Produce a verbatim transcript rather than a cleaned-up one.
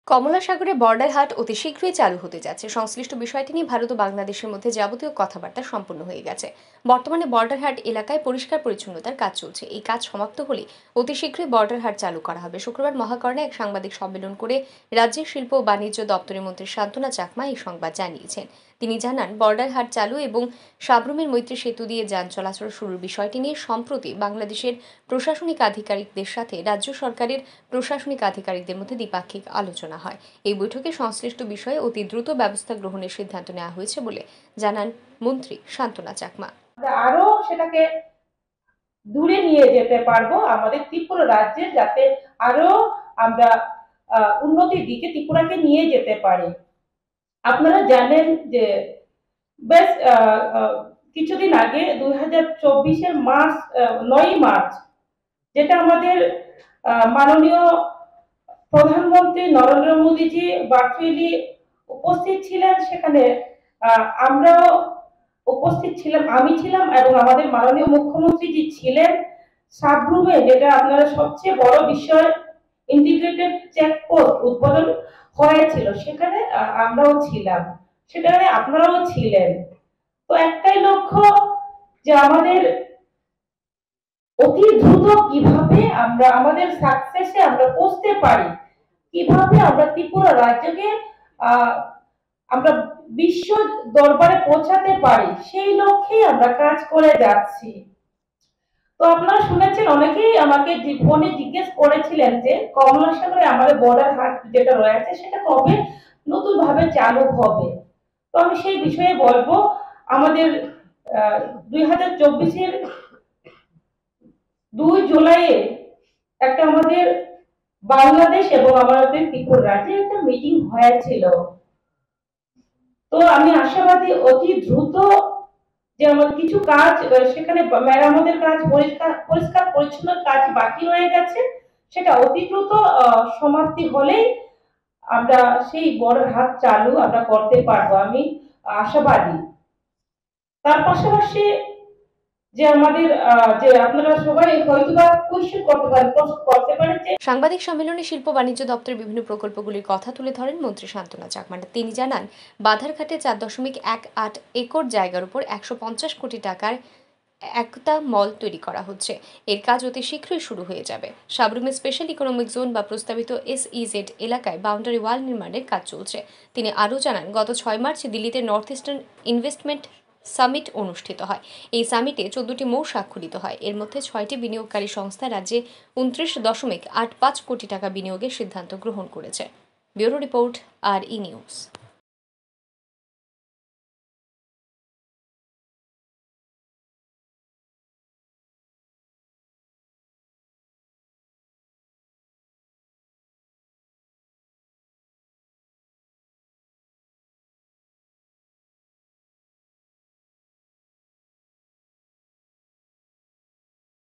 কমলা সাগরে বর্ডার হাট অতি শীঘ্রই চালু হতে যাচ্ছে। সংশ্লিষ্ট বিষয়টি নিয়ে ভারত ও বাংলাদেশের মধ্যে যাবতীয় কথাবার্তা সম্পন্ন হয়ে গেছে। বর্তমানে বর্ডার হাট এলাকায় পরিষ্কার পরিচ্ছন্নতার কাজ চলছে। এই কাজ সমাপ্ত হলে অতি শীঘ্রই বর্ডার হাট চালু করা হবে। শুক্রবার মহাকরণে এক সাংবাদিক সম্মেলন করে রাজ্যের শিল্প ও বাণিজ্য দপ্তরের মন্ত্রী শান্তনা চাকমা এই সংবাদ জানিয়েছেন। তিনি জানান, বর্ডার হাট চালু এবং সাবরুমের মৈত্রী সেতু দিয়ে যান চলাচল শুরুর বিষয়টি নিয়ে সম্প্রতি বাংলাদেশের প্রশাসনিক আধিকারিকদের সাথে রাজ্য সরকারের প্রশাসনিক আধিকারিকদের মধ্যে দ্বিপাক্ষিক আলোচনা হয়। এই বৈঠকে সংশ্লিষ্ট বিষয়ে অতি দ্রুত ব্যবস্থা গ্রহণের সিদ্ধান্ত নেওয়া হয়েছে বলে জানান মন্ত্রী শান্তনা চাকমা। আরো সেটাকে দূরে নিয়ে যেতে পারবো আমাদের ত্রিপুরা রাজ্যে, যাতে আরো আমরা উন্নতির দিকে ত্রিপুরাকে নিয়ে যেতে পারি। আপনারা জানেন যে বেশ কিছুদিন আগে দুই হাজার চব্বিশের মার্চ নয়ই মার্চ যেটা আমাদের মাননীয় প্রধানমন্ত্রী নরেন্দ্র মোদীজি ভার্চুয়ালি উপস্থিত ছিলেন, সেখানে আমরাও উপস্থিত ছিলাম, আমি ছিলাম এবং আমাদের মাননীয় মুখ্যমন্ত্রী জি ছিলেন। সাবরুমে, যেটা আপনারা সবচেয়ে বড় বিষয়, ইন্টিগ্রেটেড চেকপোস্ট উদ্বোধন হয়েছিল, সেখানে আমরাও ছিলাম, সেখানে আপনারাও ছিলেন। তো একটাই লক্ষ্য যে আমাদের অতি দ্রুত কিভাবে আমরা আমাদের সাকসেসে আমরা পৌঁছতে পারি, কিভাবে আমরা ত্রিপুরা রাজ্যকে আমরা বিশ্ব দরবারে পৌঁছাতে পারি, সেই লক্ষ্যে আমরা কাজ করে যাচ্ছি। তো আপনারা শুনেছেন, অনেকেই আমাকে ফোনে জিজ্ঞেস করেছিলেন যে কমলা সাগরে আমাদের বর্ডার হাট যেটা রয়েছে সেটা কবে নতুন ভাবে চালু হবে। তো আমি সেই বিষয়ে বলবো, আমাদের দুই হাজার চব্বিশের দুই জুলাইয়ে একটা আমাদের বাংলাদেশ এবং আমাদের ত্রিপুরা রাজ্যে একটা মিটিং হয়েছিল। তো আমি আশাবাদী অতি দ্রুত যে আমাদের কিছু কাজ সেখানে মেরামতের কাজ, পরিষ্কার পরিষ্কার পরিচ্ছন্ন কাজ বাকি রয়ে গেছে, সেটা অতি দ্রুত সমাপ্তি হলেই আমরা সেই বর্ডার হাট চালু আমরা করতে পারবো, আমি আশাবাদী। তার পাশাপাশি যে আমাদের যে আপনারা সবাই হয়তোবা কোয়েশ্চেন করতে পারেন প্রশ্ন করতে পারেন যে সাংবাদিক সম্মেলনে শিল্প বাণিজ্য দপ্তরের বিভিন্ন প্রকল্পগুলির কথা তুলে ধরেন মন্ত্রী শান্তনা চাকমা। তিনি জানান, বাধারঘাটে চার দশমিক এক আট একর জায়গার উপর একশো পঞ্চাশ কোটি টাকার একটা মল তৈরি করা হচ্ছে। এর কাজ অতি শীঘ্রই শুরু হয়ে যাবে। সাবরুমে স্পেশাল ইকোনমিক জোন বা প্রস্তাবিত এসইজেড এলাকায় বাউন্ডারি ওয়াল নির্মাণের কাজ চলছে। তিনি আরও জানান, গত ছয় মার্চ দিল্লিতে নর্থ ইস্টার্ন ইনভেস্টমেন্ট সামিট অনুষ্ঠিত হয়। এই সামিটে চোদ্দটি মৌ স্বাক্ষরিত হয়। এর মধ্যে ছয়টি বিনিয়োগকারী সংস্থা রাজ্যে উনত্রিশ দশমিক আট পাঁচ কোটি টাকা বিনিয়োগের সিদ্ধান্ত গ্রহণ করেছে। ব্যুরো রিপোর্ট, আর ই নিউজ।